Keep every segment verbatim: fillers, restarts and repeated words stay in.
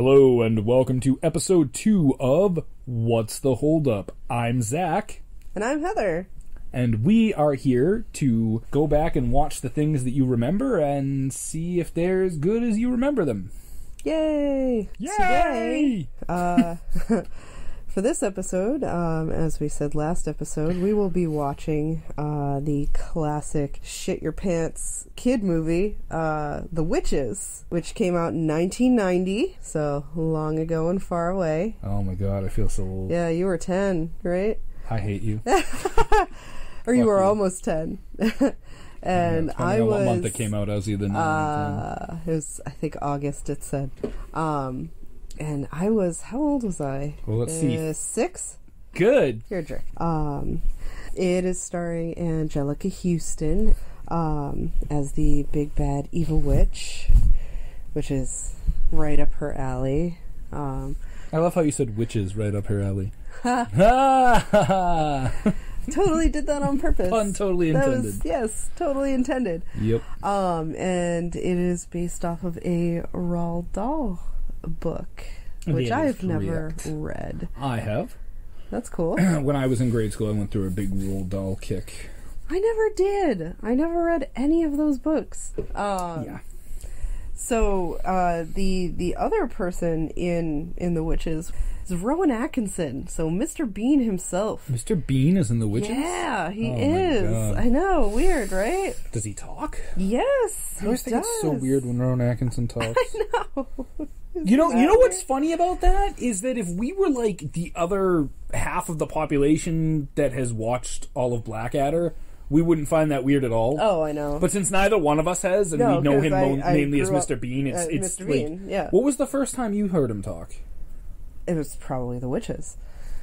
Hello and welcome to episode two of What's the Holdup? I'm Zack. And I'm Heather. And we are here to go back and watch the things that you remember and see if they're as good as you remember them. Yay! Yay! Today, uh, for this episode, um, as we said last episode, we will be watching uh, the classic shit your pants kid movie, uh, The Witches, which came out in nineteen ninety, so long ago and far away. Oh my god, I feel so old. Yeah, you were ten, right? I hate you. Or you Fuck were you. almost ten. And yeah, I out was... what month it came out, I was either nine uh, or ten. It was, I think, August, it said. Um, and I was... How old was I? Well, let's uh, see. Six? Good. You're a jerk. Um, it is starring Angelica Houston um, as the big bad evil witch, which is right up her alley. Um, I love how you said witches right up her alley. Ha ha ha! Totally did that on purpose. Pun totally intended. That was, yes, totally intended. Yep. Um, and it is based off of a Roald Dahl book, which That is I've never correct. read. I have. That's cool. When I was in grade school, I went through a big Roald Dahl kick. I never did. I never read any of those books. Um, Yeah. So uh, the the other person in in The Witches is Rowan Atkinson. So Mister Bean himself. Mister Bean is in The Witches? Yeah, he Oh my is. God. I know. Weird, right? Does he talk? Yes. I always he think does. it's so weird when Rowan Atkinson talks. I know. You know, Isn't you know that what's weird? funny about that is that if we were like the other half of the population that has watched all of Blackadder, we wouldn't find that weird at all. Oh, I know. But since neither one of us has, and No, we know 'cause him I- mo- I mainly as grew Mister up, Bean, it's uh, it's Mister like, Bean, yeah. What was the first time you heard him talk? It was probably The Witches.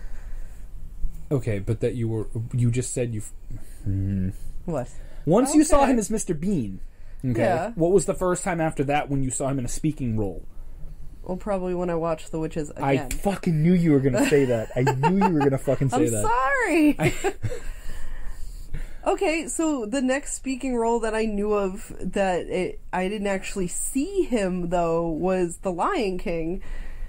Okay, but that you were you just said you. Hmm. What? Once you saw Okay. him as Mister Bean. Okay. Yeah. What was the first time after that when you saw him in a speaking role? Well, probably when I watched The Witches I again. fucking knew you were going to say that. I knew you were going to fucking say I'm that. sorry. I- Okay, so the next speaking role that I knew of that it, I didn't actually see him, though, was The Lion King.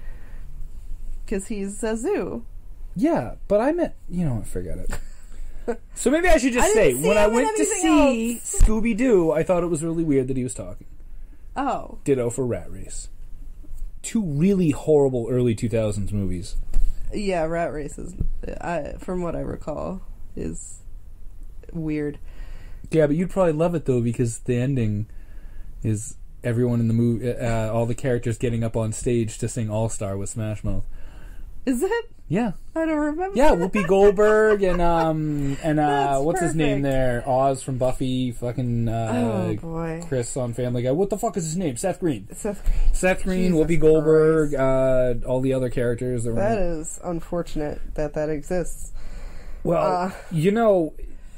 Because he's Zazu. Yeah, but I meant, you know what, forget it. So maybe I should just I say, didn't see when I him in went to anything see else. Scooby-Doo, I thought it was really weird that he was talking. Oh. Ditto for Rat Race. Two really horrible early two thousands movies. Yeah, Rat Race is, I, from what I recall, is weird. Yeah, but you'd probably love it, though, because the ending is everyone in the movie, uh, all the characters getting up on stage to sing All-Star with Smash Mouth. Is it? Yeah. I don't remember. Yeah, Whoopi Goldberg and, um, and, uh, That's what's his name perfect. there? Oz from Buffy, fucking, uh, Oh, boy. Chris on Family Guy. What the fuck is his name? Seth Green. Seth Green. Seth Green, Jesus Whoopi Goldberg, Christ. uh, all the other characters. That, That were... is unfortunate that that exists. Well, uh, you know,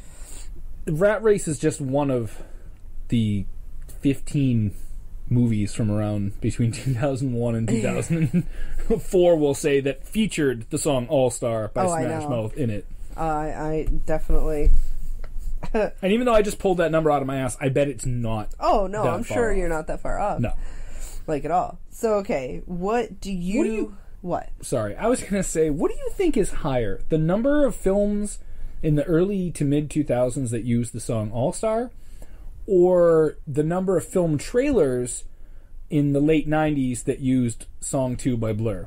Rat Race is just one of the fifteen movies from around between two thousand one and two thousand four, we'll say, that featured the song All Star by Oh, I Smash know. Mouth in it. I I definitely... And even though I just pulled that number out of my ass, I bet it's not. Oh, no, that I'm far sure off. you're not that far off. No. Like, at all. So, okay, what do you... What do you- What? Sorry, I was going to say, what do you think is higher? The number of films in the early to mid two thousands that used the song All Star, or the number of film trailers in the late nineties that used Song two by Blur?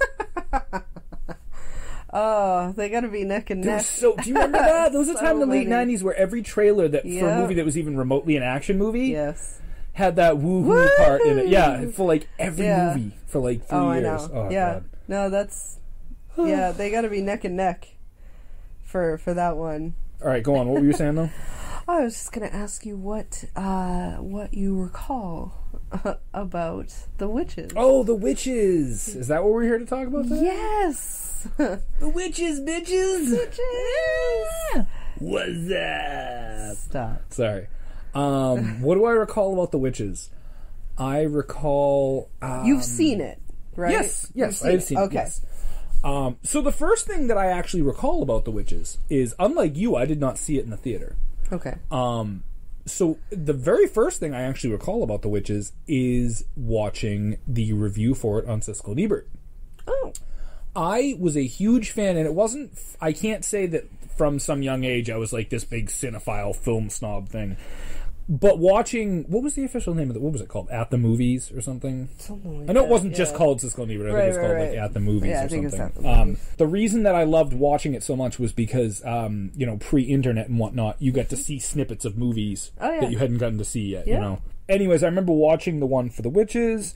Oh, they gotta be neck and There neck. was so, do you remember that? There was a So time in the late many. nineties where every trailer that for a Yeah. movie that was even remotely an action movie Yes. had that woohoo Woo! part in it. Yeah, for like every Yeah. movie for like three Oh, I years. know. Oh, yeah. God. No, that's... yeah, they gotta be neck and neck for for that one. All right, go on. What were you saying, though? I was just gonna ask you what uh, what you recall about The Witches. Oh, The Witches! Is that what we're here to talk about today? Yes! The Witches, bitches! Witches! What's up? Stop. Sorry. Um, what do I recall about The Witches? I recall... Um, You've seen it, right? Yes, yes, You've I've seen it, Okay. yes. Um, so the first thing that I actually recall about The Witches is, unlike you, I did not see it in the theater. Okay. Um, So the very first thing I actually recall about The Witches is watching the review for it on Siskel and Ebert. Oh. I was a huge fan, and it wasn't... I can't say that from some young age I was like this big cinephile film snob thing. But watching... What was the official name of it? What was it called? At the Movies or something? Something like I know that, it wasn't yeah. just called Siskel and Ebert. I Right, think it was right, called right. like At the Movies Yeah, I or think it's something. At the Um, Movies. the reason that I loved watching it so much was because, um, you know, pre-internet and whatnot, you got to see snippets of movies Oh, yeah. that you hadn't gotten to see yet, Yeah. you know? Anyways, I remember watching the one for The Witches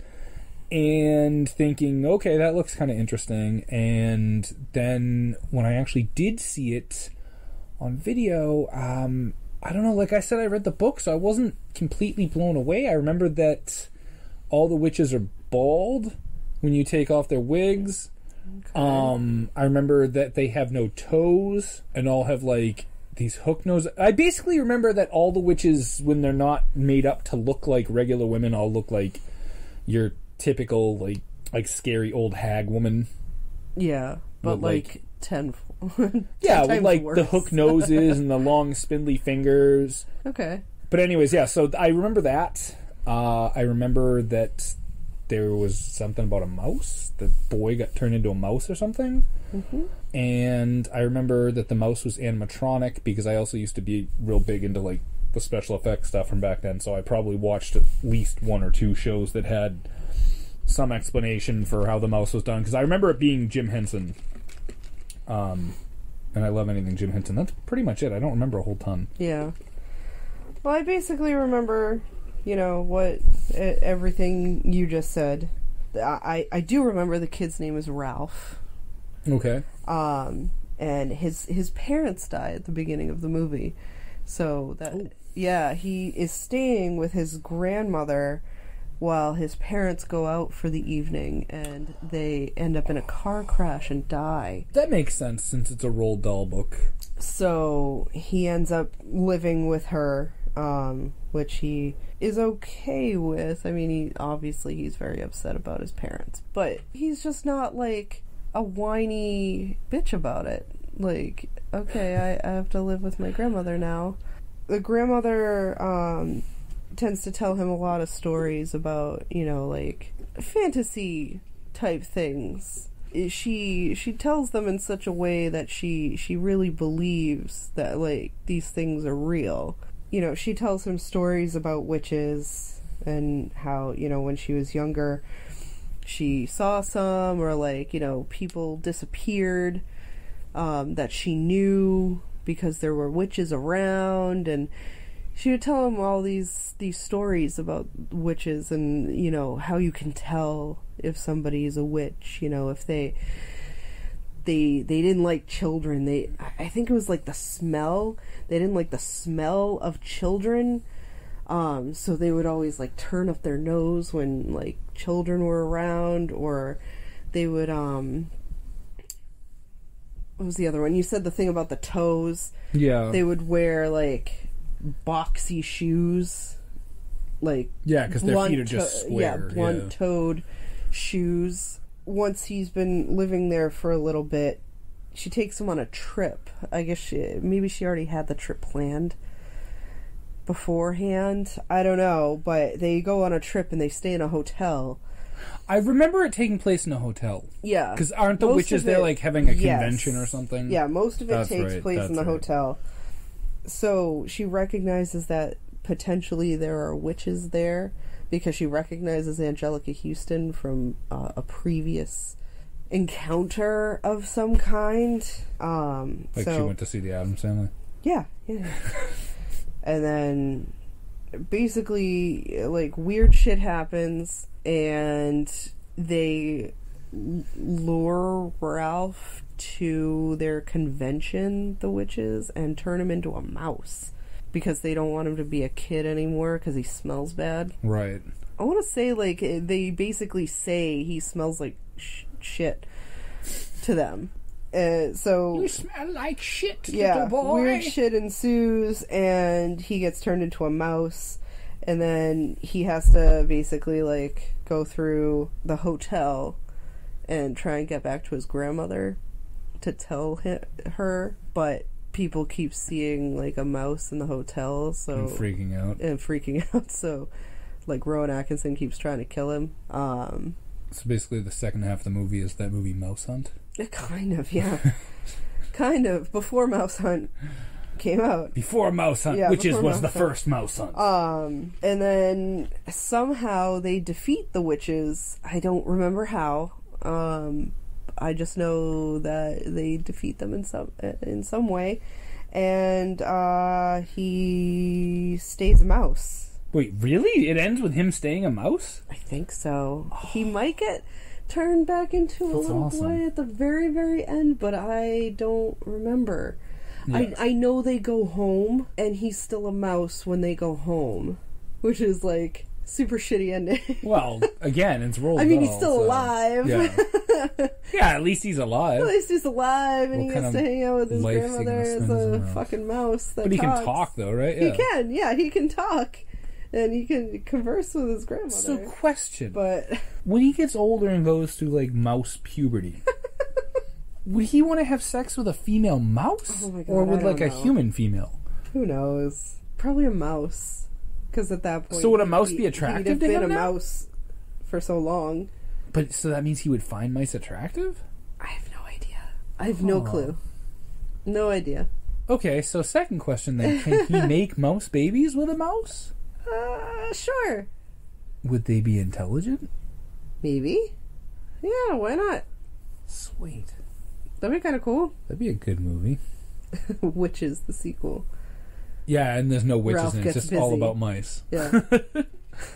and thinking, okay, that looks kind of interesting. And then when I actually did see it on video, um, I don't know, like I said, I read the book, so I wasn't completely blown away. I remember that all the witches are bald when you take off their wigs. Okay. Um, I remember that they have no toes and all have, like, these hook noses. I basically remember that all the witches, when they're not made up to look like regular women, all look like your typical, like, like scary old hag woman. Yeah, but With, like, like ten. Yeah, ten with like worse. the hook noses and the long spindly fingers. Okay. But anyways, yeah, so I remember that. Uh, I remember that there was something about a mouse. The boy got turned into a mouse or something. Mm-hmm. And I remember that the mouse was animatronic because I also used to be real big into like the special effects stuff from back then. So I probably watched at least one or two shows that had some explanation for how the mouse was done. Because I remember it being Jim Henson. Um, and I love anything Jim Henson. That's pretty much it. I don't remember a whole ton. Yeah. Well, I basically remember, you know, what everything you just said. I, I do remember the kid's name is Ralph. Okay. Um, and his his parents die at the beginning of the movie. So that Ooh. yeah, he is staying with his grandmother while his parents go out for the evening, and they end up in a car crash and die. That makes sense since it's a Roald Dahl book. So he ends up living with her, um, which he is okay with. I mean, he obviously he's very upset about his parents, but he's just not like a whiny bitch about it. Like, okay, I, I have to live with my grandmother now. The grandmother um, tends to tell him a lot of stories about, you know, like fantasy type things. She she tells them in such a way that she she really believes that like these things are real. You know, she tells him stories about witches and how, you know, when she was younger, she saw some, or like, you know, people disappeared um, that she knew because there were witches around, and she would tell him all these these stories about witches and, you know, how you can tell if somebody is a witch, you know, if they they they didn't like children. They I think it was like the smell. They didn't like the smell of children. Um, so they would always like turn up their nose when like children were around, or they would um what was the other one? You said the thing about the toes. Yeah. They would wear like boxy shoes, like yeah, because their feet are just to- square. Yeah, blunt-toed yeah. shoes. Once he's been living there for a little bit, she takes him on a trip. I guess she, maybe she already had the trip planned beforehand. I don't know, but they go on a trip and they stay in a hotel. I remember it taking place in a hotel. Yeah. Because aren't the Most witches of there it- like having a yes. convention or something? Yeah, most of it That's takes right, place in the that's right. hotel. So she recognizes that potentially there are witches there because she recognizes Angelica Houston from uh, a previous encounter of some kind. Um, Like so, she went to see the Addams Family? Yeah, yeah. And then basically, like, weird shit happens, and they lure Ralph to their convention, the witches, and turn him into a mouse because they don't want him to be a kid anymore because he smells bad. Right. I want to say, like, they basically say he smells like sh- shit to them. Uh, so You smell like shit, yeah, little boy. weird shit ensues, and he gets turned into a mouse, and then he has to basically, like, go through the hotel and try and get back to his grandmother to tell hi- her, but people keep seeing like a mouse in the hotel, so and freaking out and freaking out. So, like Rowan Atkinson keeps trying to kill him. Um, so basically, the second half of the movie is that movie Mouse Hunt. Kind of, yeah, kind of before Mouse Hunt came out. Before Mouse Hunt, Yeah, which is before was Mouse the Hunt. first Mouse Hunt. Um, and then somehow they defeat the witches. I don't remember how. Um, I just know that they defeat them in some in some way, and uh, he stays a mouse. Wait, really? It ends with him staying a mouse? I think so. Oh. He might get turned back into a That's little awesome. boy at the very, very end, but I don't remember. Yes. I I know they go home, and he's still a mouse when they go home, which is like super shitty ending. Well, again, it's Roald I mean, Dahl, he's still so, alive. Yeah. Yeah, at least he's alive. At least he's alive, and What he kind gets of to hang out with his life is he grandmother gonna as spend as a a mouse? fucking mouse that But he talks. can talk, though, right? He Yeah. can, yeah, he can talk, and he can converse with his grandmother. So, question. But when he gets older and goes through, like, mouse puberty, would he want to have sex with a female mouse? Oh my God, or with, I like, don't a know. human female? who knows? Probably a mouse. Because at that point, So would a mouse he, be attractive he'd have to been him a now? mouse for so long. But, so that means he would find mice attractive? I have no idea. I have no Oh. clue. No idea. Okay, so second question then. Can he make mouse babies with a mouse? Uh, sure. Would they be intelligent? Maybe. Yeah, why not? Sweet. That'd be kind of cool. That'd be a good movie. Witches, the sequel. Yeah, and there's no witches Ralph in it. It's gets just all busy. about mice. Yeah. Isn't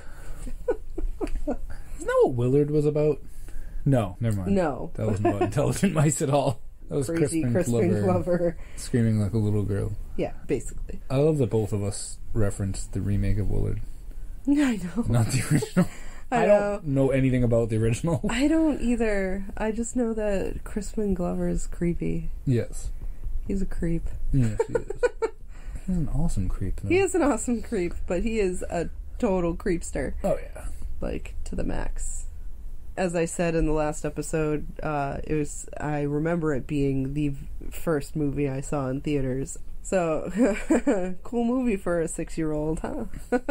that what Willard was about? No, never mind. No. That wasn't about intelligent mice at all. That was Crazy Crispin, Crispin Glover, Glover. screaming like a little girl. Yeah, basically. I love that both of us referenced the remake of Willard, I know. not the original. I I know. don't know anything about the original. I don't either. I just know that Crispin Glover is creepy. Yes. He's a creep. Yes, he is. He's an awesome creep, though. He is an awesome creep, but he is a total creepster. Oh, yeah. Like, to the max. As I said in the last episode, uh, it was, I remember it being the first movie I saw in theaters. So, cool movie for a six-year-old, huh?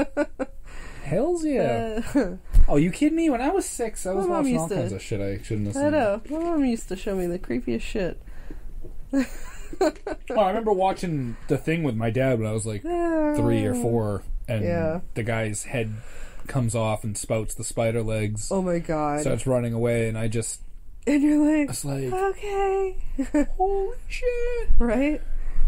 Hells yeah. Uh, Oh, you kidding me? When I was six, I was My mom watching used all to- kinds of shit I shouldn't have seen. I know. My mom used to show me the creepiest shit. Oh, I remember watching The Thing with my dad when I was like three or four, and Yeah. the guy's head comes off and spouts the spider legs, Oh my god. starts running away, and I just And you're I like, was like, okay. holy shit. Right?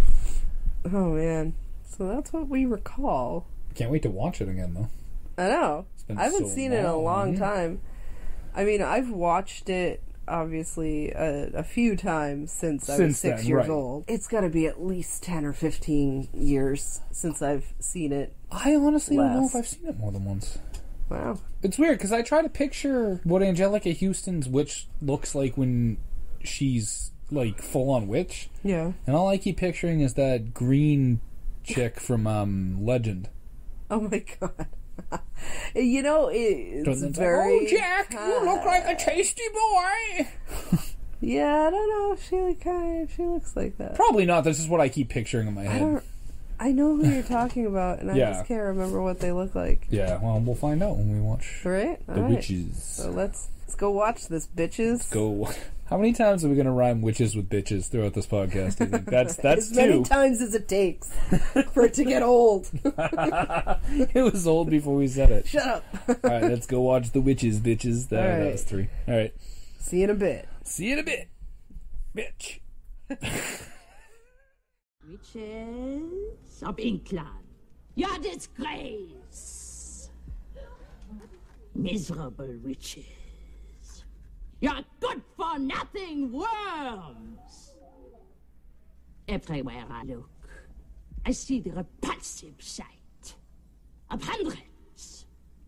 Oh man. So that's what we recall. Can't wait to watch it again, though. I know. been I haven't so seen it in a long long. time. I mean, I've watched it obviously a, a few times since, I was Since six then, years right. old. It's got to be at least ten or fifteen years since I've seen it. I honestly don't know Less. if I've seen it more than once. Wow. It's weird, because I try to picture what Angelica Houston's witch looks like when she's, like, full-on witch. Yeah. And all I keep picturing is that green chick from um, Legend. Oh my god. You know, it's It's like, very... oh, Jack, you look like a tasty boy. Yeah, I don't know if she like kind of, if she looks like that. Probably not. That's just what I keep picturing in my I head. don't. I know who you're talking about, and I Yeah. just can't remember what they look like. Yeah, well, we'll find out when we watch Right? All The right. Witches. So let's let's go watch this, bitches. Go. How many times are we going to rhyme witches with bitches throughout this podcast? Do you think? That's that's as many two. times as it takes for it to get old. It was old before we said it. Shut up. All right, let's go watch The Witches, bitches. That, All right. that was three. All right. See you in a bit. See you in a bit, bitch. Witches of England, your disgrace. Miserable witches. You're good-for-nothing worms. Everywhere I look, I see the repulsive sight of hundreds,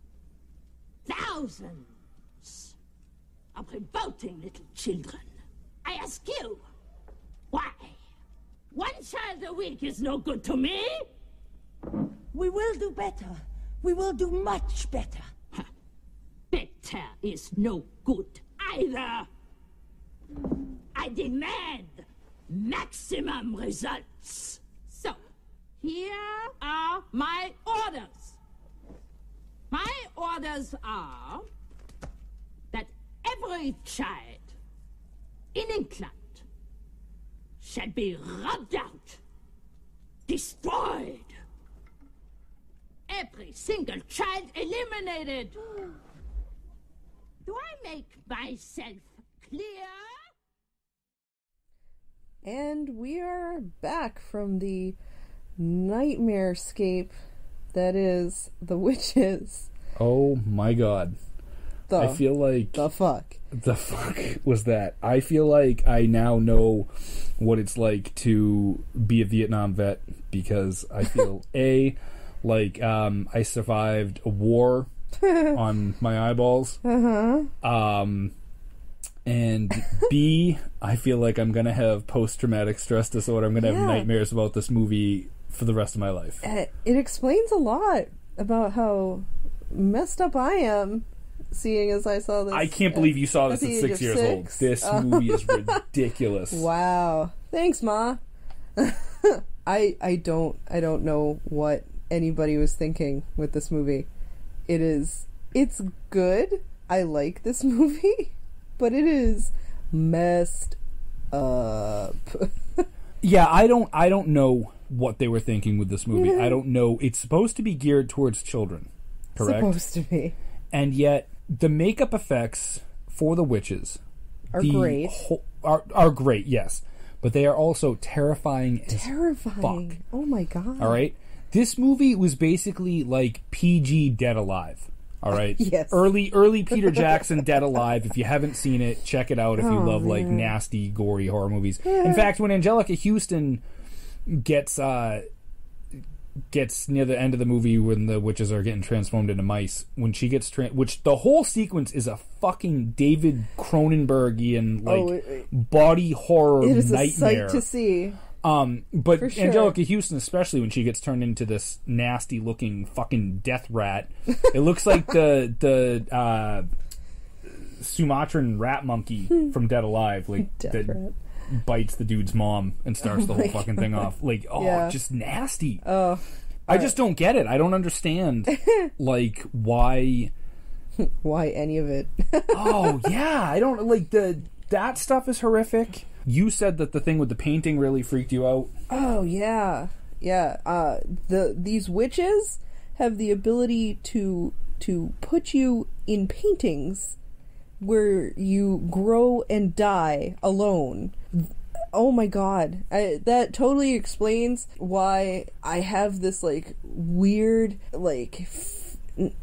thousands of revolting little children. I ask you, why? One child a week is no good to me. We will do better. We will do much better. Huh. Better is no good either. I demand maximum results. So, here are my orders. My orders are that every child in England shall be rubbed out, destroyed. Every single child eliminated. Do I make myself clear? And we are back from the nightmare-scape that is The Witches. Oh my god. The, I feel like... The fuck? The fuck was that? I feel like I now know what it's like to be a Vietnam vet, because I feel, A, like um, I survived a war on my eyeballs. Uh-huh. Um... And B, I feel like I'm going to have post-traumatic stress disorder. I'm going to yeah. have nightmares about this movie for the rest of my life. It explains a lot about how messed up I am, seeing as I saw this. I can't believe you saw this at, at six years six. old. This oh. movie is ridiculous. Wow. Thanks, Ma. I I don't I don't know what anybody was thinking with this movie. It is it's good. I like this movie. But it is messed up. Yeah, I don't I don't know what they were thinking with this movie. I don't know. It's supposed to be geared towards children, correct? Supposed to be. And yet the makeup effects for the witches are the great. Whole, are are great, yes. But they are also terrifying as terrifying. fuck. Oh my god. All right? This movie was basically like P G Dead Alive. All right. Yes. Early, early Peter Jackson Dead Alive. If you haven't seen it, check it out. If you oh, love like man. nasty, gory horror movies. Yeah. In fact, when Angelica Houston gets uh, gets near the end of the movie when the witches are getting transformed into mice, when she gets tra- which the whole sequence is a fucking David Cronenbergian like oh, it, body horror it is nightmare a sight to see. Um, but For sure. Angelica Houston, especially when she gets turned into this nasty-looking fucking death rat, it looks like the the uh, Sumatran rat monkey from Dead Alive, like death that rat. bites the dude's mom and starts oh the whole God. fucking thing off. Like, oh, yeah. just nasty. Oh, I just don't get it. I don't understand, like why. Why any of it? Oh yeah, I don't like the that stuff is horrific. You said that the thing with the painting really freaked you out. Oh yeah, yeah. Uh, the these witches have the ability to to put you in paintings where you grow and die alone. Oh my god, I, that totally explains why I have this like weird like f-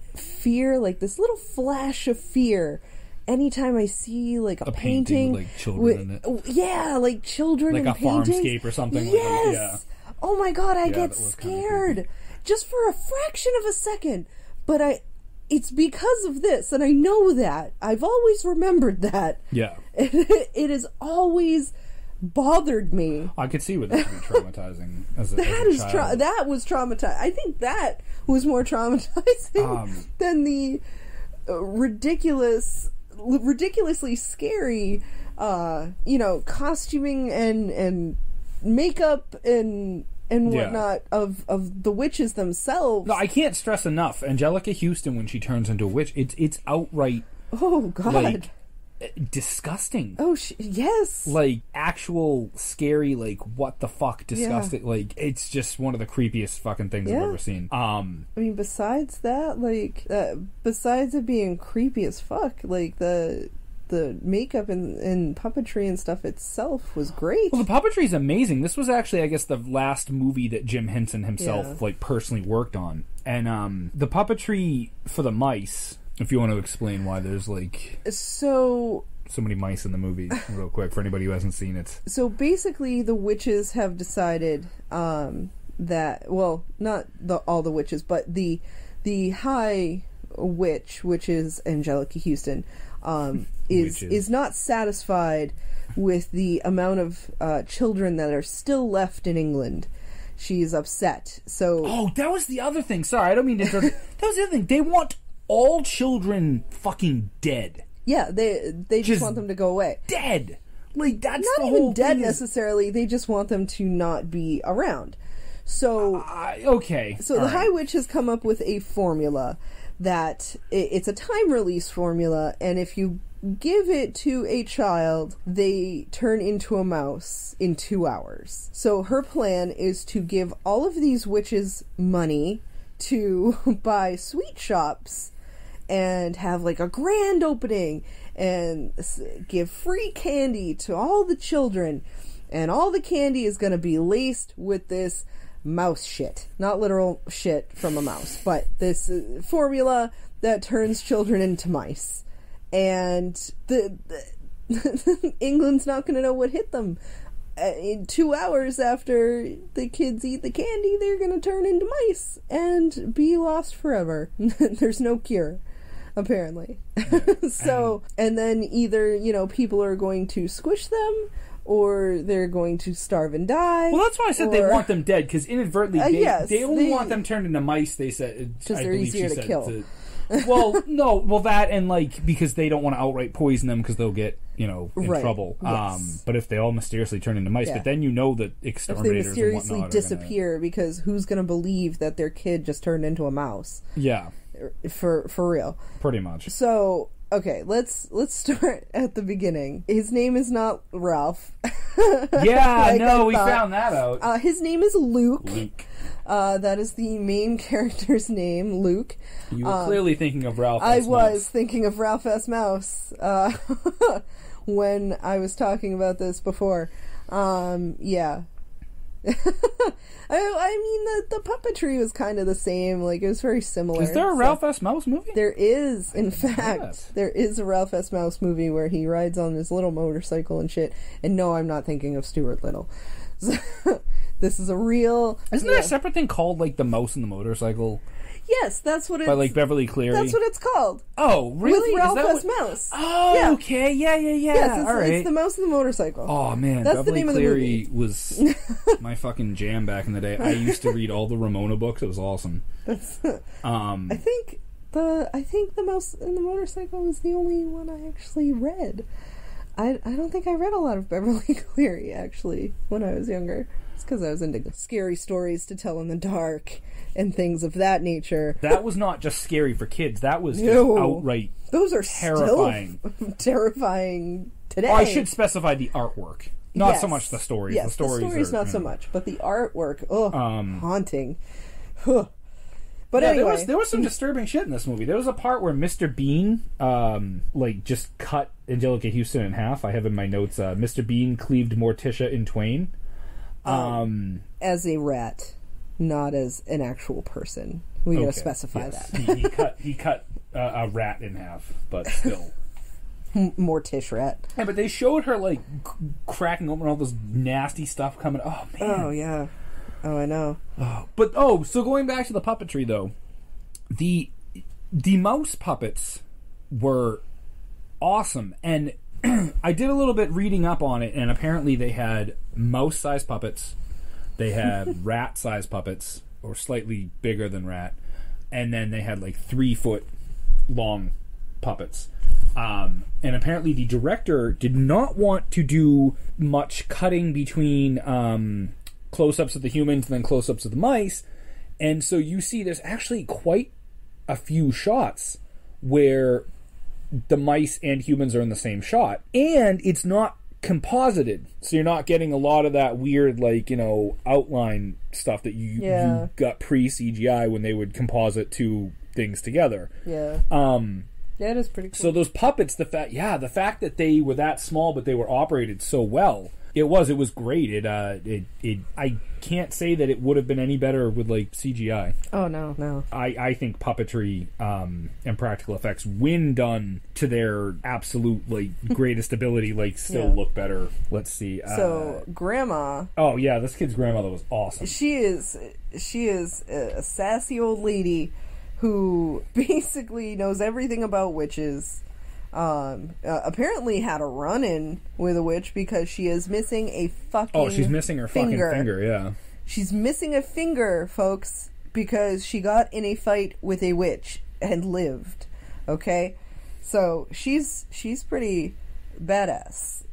fear, like this little flash of fear. Anytime I see like a, a painting, painting with like children with, in it, yeah, like children like in a paintings. farmscape or something. Yes. Like a, yeah. Oh my god, I Yeah, get that was scared kinda just for a fraction of a second. But I, it's because of this, and I know that. I've always remembered that. Yeah. It, it has always bothered me. I could see what that would be traumatizing as a, That as a is child. tra- that was traumatizing. I think that was more traumatizing Um, than the uh, ridiculous. ridiculously scary uh you know costuming and and makeup and and Yeah. whatnot of of the witches themselves. No, I can't stress enough. Angelica Houston, when she turns into a witch, it's it's outright oh god like disgusting. oh sh- yes Like actual scary, like what the fuck disgusting. Yeah. Like it's just one of the creepiest fucking things Yeah. I've ever seen. Um, I mean, besides that, like uh, besides it being creepy as fuck, like the the makeup and, and puppetry and stuff itself was great. well, the puppetry is amazing. This was actually, I guess, the last movie that Jim Henson himself Yeah. like personally worked on, and um, the puppetry for the mice. If you want to explain why there's like So so many mice in the movie, real quick, for anybody who hasn't seen it. So basically, the witches have decided um, that, well, not the, all the witches, but the the high witch, which is Angelica Houston, um, is Witches. is not satisfied with the amount of uh, children that are still left in England. She's upset. So Oh, that was the other thing. Sorry, I don't mean to interrupt. That was the other thing. They want all children fucking dead. yeah, they they just, Just want them to go away. Dead. Like, that's not the even whole dead thing is- necessarily. They just want them to not be around. So, uh, okay. so the All High right. Witch has come up with a formula that it, it's a time release formula, and if you give it to a child, they turn into a mouse in two hours. So her plan is to give all of these witches money to buy sweet shops and have like a grand opening and s- give free candy to all the children, and all the candy is going to be laced with this mouse shit. Not literal shit from a mouse, but this uh, formula that turns children into mice. And the, the England's not going to know what hit them. Uh, in two hours after the kids eat the candy, they're going to turn into mice and be lost forever. There's no cure, apparently. So, and then either, you know, people are going to squish them, or they're going to starve and die. Well, that's why I said or, they want them dead, because inadvertently, Uh, they, yes, they only they- want them turned into mice, they said. Because I they're believe easier she to said kill. to- well, no, well, that, and, like, because they don't want to outright poison them, because they'll get, you know, in Right, trouble. yes. Um, but if they all mysteriously turn into mice, Yeah. but then you know that if they exterminators and mysteriously whatnot are gonna- disappear, because who's going to believe that their kid just turned into a mouse? Yeah, For for real. pretty much. So, okay, let's let's start at the beginning. His name is not Ralph. Yeah, Like no, I we thought. found that out. Uh, his name is Luke. Luke. Uh, that is the main character's name, Luke. You were clearly thinking of Ralph. I S. was Mouse. thinking of Ralph S. Mouse uh, when I was talking about this before. Um, yeah. I, I mean, the, the puppetry was kind of the same. Like, it was very similar. Is there a So- Ralph S. Mouse movie? There is, in fact, Yes. there is a Ralph S. Mouse movie where he rides on his little motorcycle and shit. And no, I'm not thinking of Stuart Little. This is a real... Isn't yeah. there a separate thing called, like, The Mouse and the Motorcycle? Yes, that's what it's... By, like, Beverly Cleary? That's what it's called. Oh, really? With Ralph Is that S. what- Mouse. Oh, Yeah. okay. Yeah, yeah, yeah. Yes, it's, All right. it's The Mouse and the Motorcycle. Oh, man. That's the Beverly name of the Cleary movie. was my fucking jam back in the day. I used to read all the Ramona books. It was awesome. Um, I think the I think The Mouse and the Motorcycle was the only one I actually read. I, I don't think I read a lot of Beverly Cleary, actually, when I was younger. It's because I was into scary stories to tell in the dark and things of that nature. that was not just scary for kids. That was just No. outright... Those are Terrifying. still terrifying today. Oh, I should specify the artwork. Not so Yes. much the stories. Yes, the stories, the stories are, not you so know. much, but the artwork, oh, Um, haunting. Huh. But Yeah, anyway, there was there was some disturbing shit in this movie. There was a part where Mister Bean, um, like just cut Angelica Houston in half. I have in my notes, uh, Mister Bean cleaved Morticia in twain. Um, as a rat, not as an actual person. We gotta okay, specify yes. that. he, he cut he cut uh, a rat in half, but still. Mortish rat. Yeah, but they showed her like c- cracking open all this nasty stuff coming. Oh man. Oh yeah. Oh, I know. But oh, so going back to the puppetry though, the the mouse puppets were awesome, and I did a little bit reading up on it, and apparently they had mouse-sized puppets, they had rat-sized puppets, or slightly bigger than rat, and then they had like three foot long puppets. Um, and apparently the director did not want to do much cutting between um, close-ups of the humans and then close-ups of the mice, and so you see there's actually quite a few shots where the mice and humans are in the same shot, and it's not composited, so you're not getting a lot of that weird, like, you know, outline stuff that you, Yeah. you got pre-C G I when they would composite two things together. Yeah. Um, Yeah, it is pretty cool. so those puppets, the fact, yeah, the fact that they were that small but they were operated so well, it was, it was great. It, uh, it, it, I can't say that it would have been any better with like C G I. Oh no, no. I, I think puppetry um, and practical effects, when done to their absolute like greatest ability, like still Yeah. look better. Let's see. Uh, So grandma, oh yeah, this kid's grandmother was awesome. she is she is a sassy old lady who basically knows everything about witches. Um, uh, apparently had a run-in with a witch because she is missing a fucking Oh, she's missing her finger. fucking finger. Yeah. She's missing a finger, folks, because she got in a fight with a witch and lived. Okay, so she's she's pretty badass.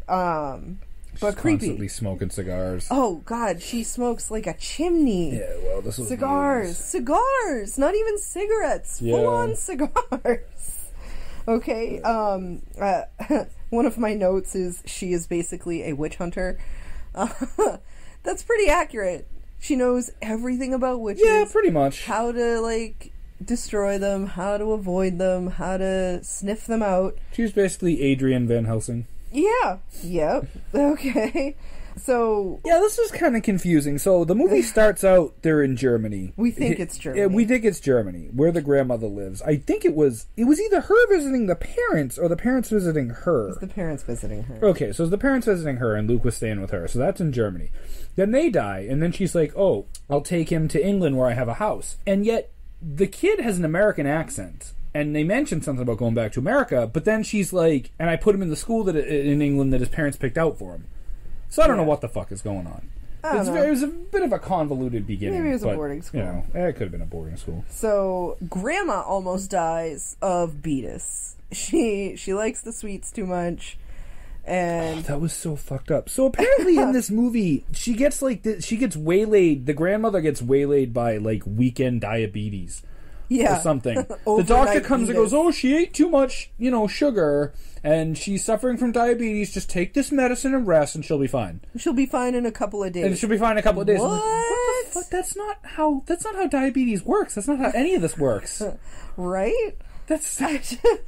Um, but She's creepy. Constantly smoking cigars. Oh God, she smokes like a chimney. Yeah, well, this was Cigars, news. cigars, not even cigarettes. Yeah. Full on cigars. Okay. Um. Uh, one of my notes is she is basically a witch hunter. Uh, that's pretty accurate. She knows everything about witches. Yeah, pretty much. How to like destroy them, how to avoid them, how to sniff them out. She was basically Adrian Van Helsing. Yeah. Yep. Okay. So Yeah, this is kind of confusing. So the movie starts out, they're in Germany. We think it's Germany. Yeah, we think it's Germany, where the grandmother lives. I think it was it was either her visiting the parents or the parents visiting her. it's the parents visiting her. Okay, so it's the parents visiting her, and Luke was staying with her. So that's in Germany. Then they die, and then she's like, oh, I'll take him to England where I have a house. And yet, the kid has an American accent. And they mentioned something about going back to America, but then she's like, and I put him in the school that in England that his parents picked out for him. So I don't Yeah. know what the fuck is going on. I don't It's, know. it was a bit of a convoluted beginning. Maybe it was a but, boarding school. You know, it could have been a boarding school. So grandma almost dies of beatus. She she likes the sweets too much, and That was so fucked up. So apparently in this movie, she gets like the, she gets waylaid. The grandmother gets waylaid by like weekend diabetes. yeah, Or something. The Overnight doctor comes and beatus. goes, oh, she ate too much, you know, sugar, and she's suffering from diabetes. Just take this medicine and rest, and she'll be fine. She'll be fine in a couple of days. And she'll be fine in a couple of days. I'm What? like, what the fuck? That's not how. That's not how diabetes works. That's not how any of this works. Right? That's uh,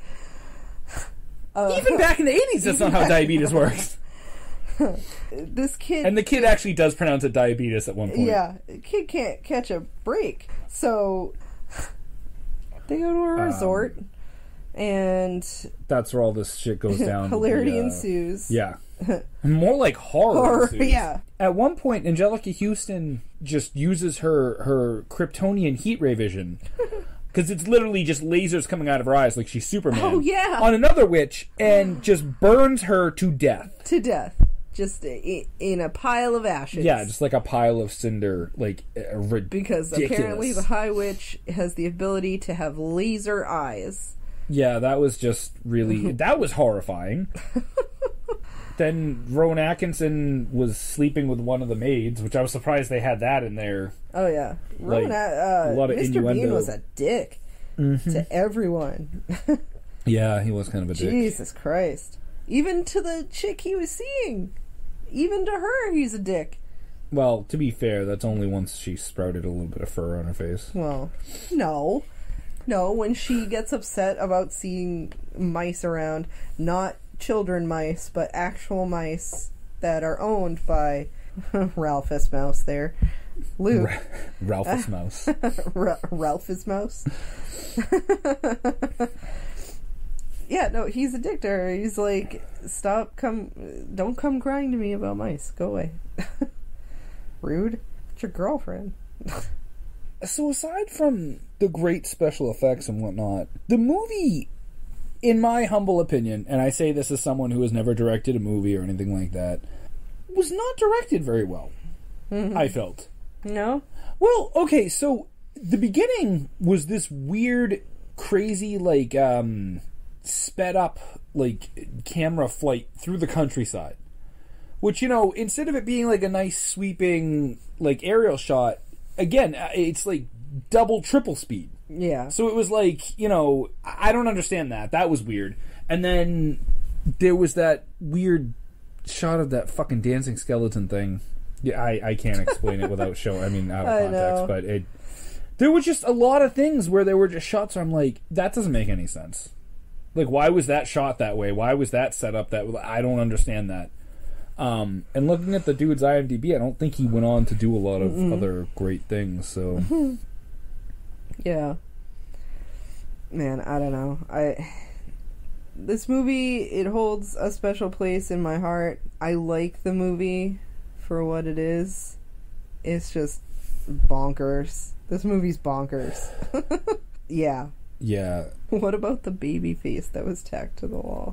even back in the eighties. That's not how diabetes works. This kid, And the kid actually does pronounce it diabetes at one point. yeah, kid can't catch a break. So they go to a Um, resort, and That's where all this shit goes down. hilarity The, uh, ensues. Yeah. More like horror. Horror, ensues. yeah. At one point, Angelica Houston just uses her, her Kryptonian heat ray vision. Because it's literally just lasers coming out of her eyes like she's Superman. Oh, yeah. On another witch and just burns her to death. to death, just i- in a pile of ashes. Yeah, just like a pile of cinder. Like, uh, ridiculous. because apparently the High Witch has the ability to have laser eyes. Yeah, that was just really... that was horrifying. Then Rowan Atkinson was sleeping with one of the maids, which I was surprised they had that in there. Oh yeah, Like, Rowan, uh, a lot of Mister innuendo. Bean was a dick to everyone. Yeah, he was kind of a dick. Jesus Christ! Even to the chick he was seeing, even to her, he's a dick. Well, to be fair, that's only once she sprouted a little bit of fur on her face. Well, no, no. When she gets upset about seeing mice around, not children mice, but actual mice that are owned by Ralphus Mouse there. Luke. Ra- Ralphus Mouse. R- Ralphus Mouse. Yeah, no, he's a dick to her. He's like, stop, come, don't come crying to me about mice. Go away. Rude. It's your girlfriend. So aside from the great special effects and whatnot, the movie, in my humble opinion, and I say this as someone who has never directed a movie or anything like that, was not directed very well. Mm-hmm. I felt. No? Well, okay, so the beginning was this weird, crazy, like, um, sped up, like, camera flight through the countryside. Which, you know, instead of it being like a nice sweeping, like, aerial shot, again, it's like double, triple speed. Yeah. So it was like, you know, I don't understand that. That was weird. And then there was that weird shot of that fucking dancing skeleton thing. Yeah, I, I can't explain it without showing, I mean, out of I context, know. but it... There was just a lot of things where there were just shots where I'm like, that doesn't make any sense. Like, why was that shot that way? Why was that set up that way? I don't understand that. Um, and looking at the dude's I M D B, I don't think he went on to do a lot of mm-hmm. other great things, so... Mm-hmm. Yeah. Man, I don't know. I... This movie, it holds a special place in my heart. I like the movie for what it is. It's just bonkers. This movie's bonkers. Yeah. Yeah. What about the baby face that was tacked to the wall?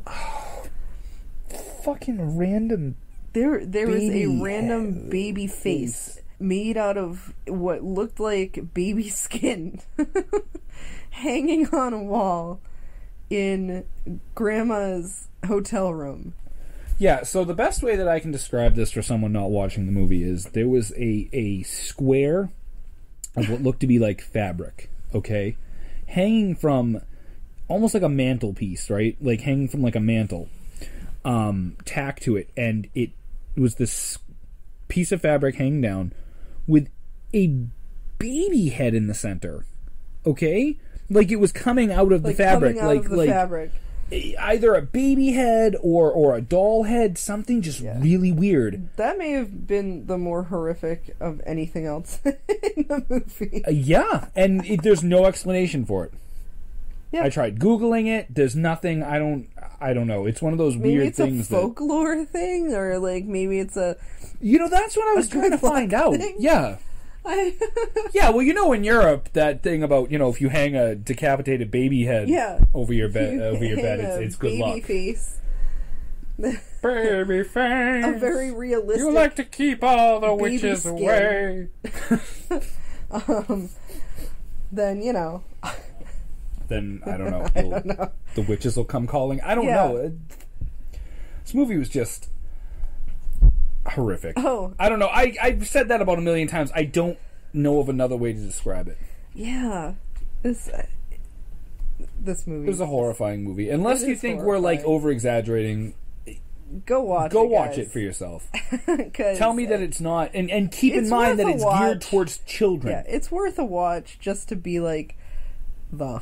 Fucking random. There, there was a baby random baby face made out of what looked like baby skin hanging on a wall in Grandma's hotel room. Yeah, so the best way that I can describe this for someone not watching the movie is there was a, a square of what looked to be like fabric, okay? Hanging from almost like a mantelpiece, right? Like hanging from like a mantle, um, tacked to it. And it was this piece of fabric hanging down with a baby head in the center, okay? Like it was coming out of like the fabric. Coming out like, of the like, fabric. Either a baby head or, or a doll head, something just Yeah. really weird. That may have been the more horrific of anything else in the movie. Uh, yeah, and it, there's no explanation for it. Yeah. I tried Googling it. There's nothing. I don't. I don't know. It's one of those Maybe weird it's things. a folklore that, thing, or like maybe it's a. You know, that's what I was trying to find out. Thing? Yeah. I Yeah, well, you know, in Europe, that thing about, you know, if you hang a decapitated baby head Yeah. over your bed, You over your bed, hang it's, a it's good baby luck. face. Baby face. A very realistic. You like to keep all the baby witches skin. away. um, then you know. Then I don't know. I Will- don't know. The witches will come calling. I don't Yeah. know. It- This movie was just horrific. Oh. I don't know. I I've said that about a million times. I don't know of another way to describe it. Yeah, this uh, this movie. It was a horrifying movie. Unless It you is think we're like horrifying. over exaggerating, Go watch. go it, watch guys. it for yourself. 'Cause, Tell me uh, that it's not, and and keep in it's mind worth that a it's geared watch. towards children. Yeah, it's worth a watch just to be like, the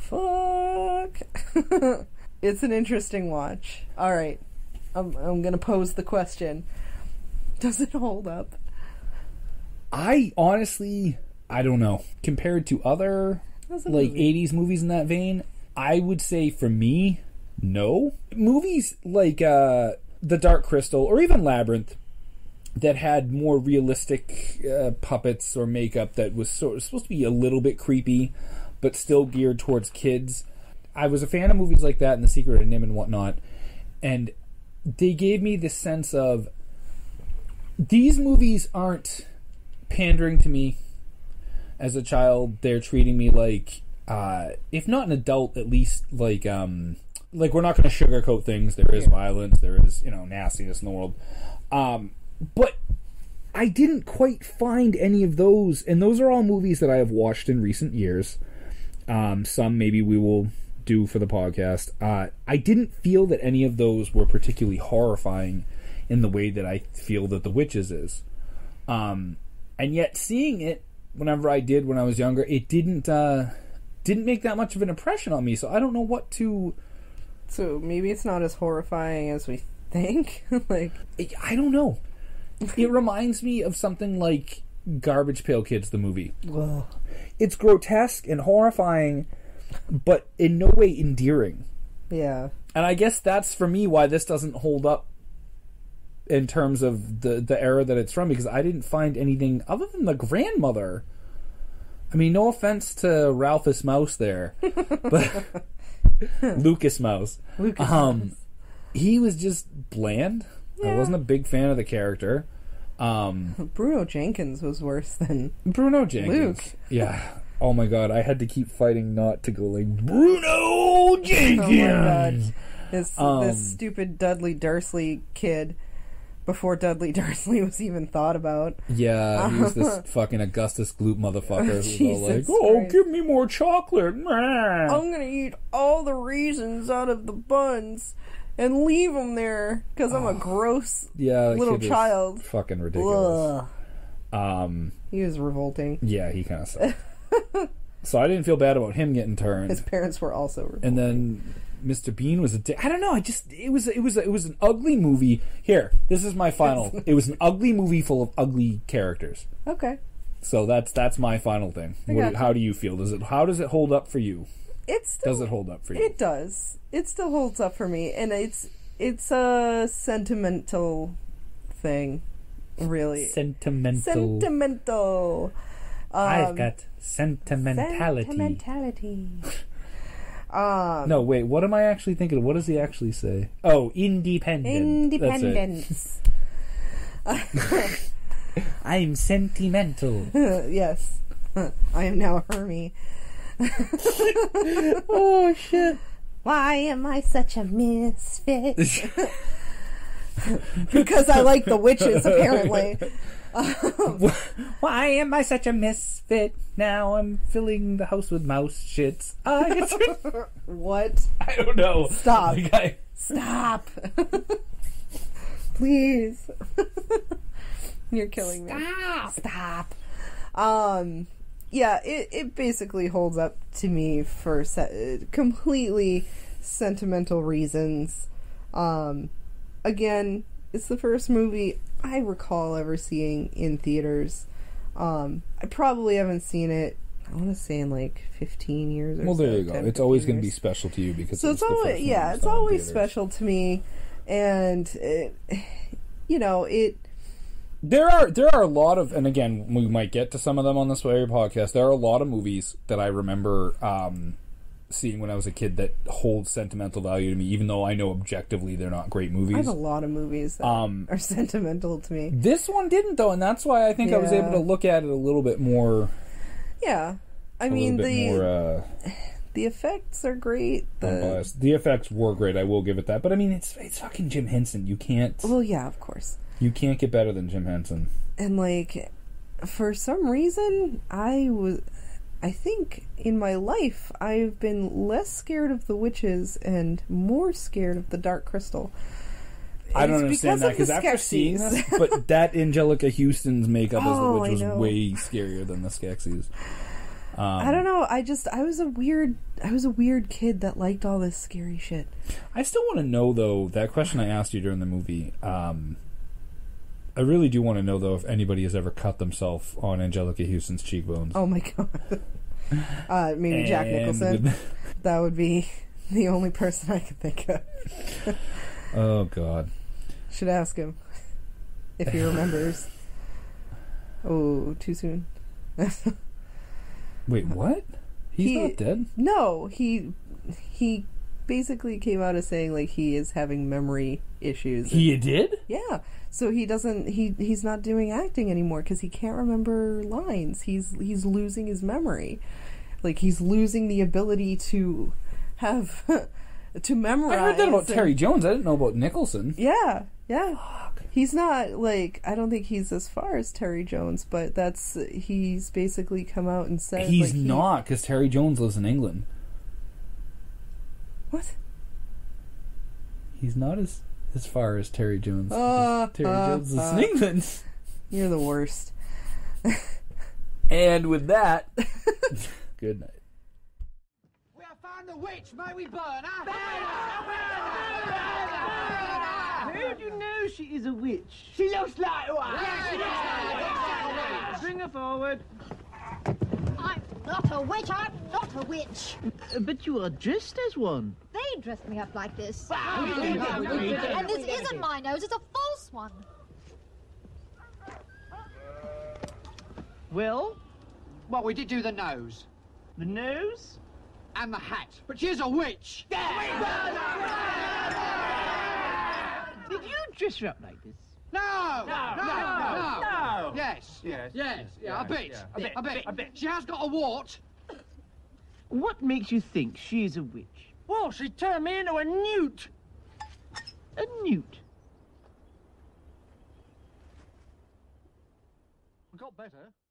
fuck. It's an interesting watch. All right, I'm I'm gonna pose the question: does it hold up? I honestly, I don't know. Compared to other That's a like movie. eighties movies in that vein, I would say for me, no. Movies like uh, The Dark Crystal or even Labyrinth that had more realistic uh, puppets or makeup that was sort of supposed to be a little bit creepy, but still geared towards kids. I was a fan of movies like that and The Secret of Nim and whatnot, and they gave me this sense of these movies aren't pandering to me as a child. They're treating me like, uh, if not an adult, at least like, um, like we're not going to sugarcoat things. There is violence, there is, you know, nastiness in the world, um, but I didn't quite find any of those, and those are all movies that I have watched in recent years. Um, some maybe we will do for the podcast. Uh, I didn't feel that any of those were particularly horrifying in the way that I feel that The Witches is. Um, and yet seeing it whenever I did when I was younger, it didn't uh, didn't make that much of an impression on me. So I don't know what to. So maybe it's not as horrifying as we think. Like, I don't know. It reminds me of something like Garbage Pail Kids, the movie. ugh. It's grotesque and horrifying, but in no way endearing. Yeah. And I guess that's for me why this doesn't hold up in terms of the the era that it's from, because I didn't find anything other than the grandmother. I mean, no offense to Ralphus Mouse there, but Lucas Mouse. Lucas um, Mouse. He was just bland. I Yeah. wasn't a big fan of the character. Um, Bruno Jenkins was worse than Bruno Jenkins. Luke. Yeah. Oh my god, I had to keep fighting not to go like Bruno Jenkins. Oh my god. This Um, this stupid Dudley Dursley kid before Dudley Dursley was even thought about. Yeah, he was this fucking Augustus Gloop motherfucker who was all Jesus like, "Oh, Christ. give me more chocolate." Meh. I'm gonna eat all the raisins out of the buns and leave them there because I'm a gross Yeah, that little kid was child. fucking ridiculous. Ugh. Um, He was revolting. yeah, he kind of sucked. So I didn't feel bad about him getting turned. His parents were also revolting. And then Mister Bean was a dick. I don't know. I just it was it was it was an ugly movie. Here, this is my final. It was an ugly movie full of ugly characters. Okay. So that's that's my final thing. I What, gotcha. how do you feel? Does it how does it hold up for you? It still, Does it hold up for you? It does. It still holds up for me, and it's it's a sentimental thing, really. Sentimental. Sentimental. Um, I've got sentimentality. Sentimentality. um, No, wait. What am I actually thinking of? What does he actually say? Oh, independent. That's it. Independence. I'm sentimental. Yes. I am now Hermie. Oh shit. Why am I such a misfit? because I like the witches, apparently. Why am I such a misfit? Now I'm filling the house with mouse shits. I What? I don't know. Stop. Like I... Stop. Please. You're killing me. Stop. Stop. Um, yeah, it, it basically holds up to me for se- completely sentimental reasons. Um, again, it's the first movie I recall ever seeing in theaters. Um, I probably haven't seen it, I want to say, in like fifteen years or well, so. there you go. ten, It's always going to be years. special to you because So it's, it's the always, first yeah, one you it's saw in always theaters. special to me. And, it, you know, it... There are there are a lot of, and again, we might get to some of them on this very podcast. There are a lot of movies that I remember um, seeing when I was a kid that hold sentimental value to me, even though I know objectively they're not great movies. I have a lot of movies that Um, are sentimental to me. This one didn't, though, and that's why I think I was Yeah. able to look at it a little bit more. Yeah. I a mean, little bit the more, uh, the effects are great. The unbiased. The effects were great. I will give it that. But I mean, it's it's fucking Jim Henson. You can't Well, yeah, of course. you can't get better than Jim Henson. And like, for some reason, I was, I think in my life, I've been less scared of the witches and more scared of the Dark Crystal. I don't It's understand that because of the after Skeksis. seeing this, but that Angelica Houston's makeup as the Oh, witch I was know. way scarier than the Skeksis. Um, I don't know. I just I was a weird I was a weird kid that liked all this scary shit. I still want to know though that question I asked you during the movie. Um, I really do want to know though if anybody has ever cut themselves on Angelica Houston's cheekbones. Oh my god. Uh, maybe Jack And Nicholson. with- That would be the only person I could think of. oh god. Should ask him if he remembers. Oh, too soon. Wait, what? He's He- not dead? No, he he basically came out as saying like he is having memory issues. He did? Yeah, so he doesn't he he's not doing acting anymore because he can't remember lines. He's he's losing his memory, like he's losing the ability to have to memorize. I heard that about and- Terry Jones. I didn't know about Nicholson. Yeah, yeah. He's not like I don't think he's as far as Terry Jones, but that's he's basically come out and said He's like, he- not, because Terry Jones lives in England. What? He's not as as far as Terry Jones. Uh, Terry uh, Jones is uh. in England. You're the worst. And with that, good night. We have found the witch. May we burn her? How do you know she is a witch? She looks like one. Yeah, she looks like one. Bring her forward. I'm not a witch, I'm not a witch. Uh, but you are dressed as one. They dressed me up like this. We did, we did. And this isn't my nose, it's a false one. Well, Well, we did do the nose the nose? and the hat, but she's a witch. Did you dress her up like this? No, no, no, no, no. Yes, Yes, yes, yeah, a bit, yeah. a bit, a bit, a bit. She has got a wart. What makes you think she is a witch? Well, she turned me into a newt. A newt? Got better.